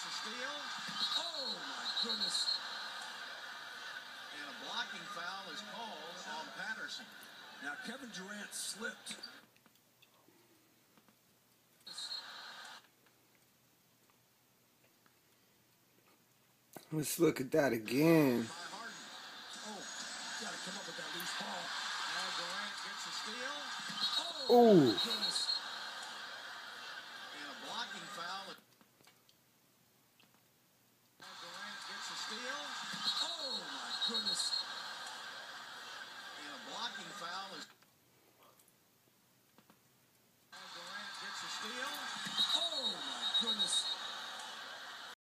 a steal. Oh, my goodness. And a blocking foul is called on Patterson. Now, Kevin Durant slipped. Let's look at that again. Oh, got to come up with that loose ball. Now Durant gets a steal. Oh. My goodness. And a blocking foul. Now Durant gets a steal. Oh, my goodness.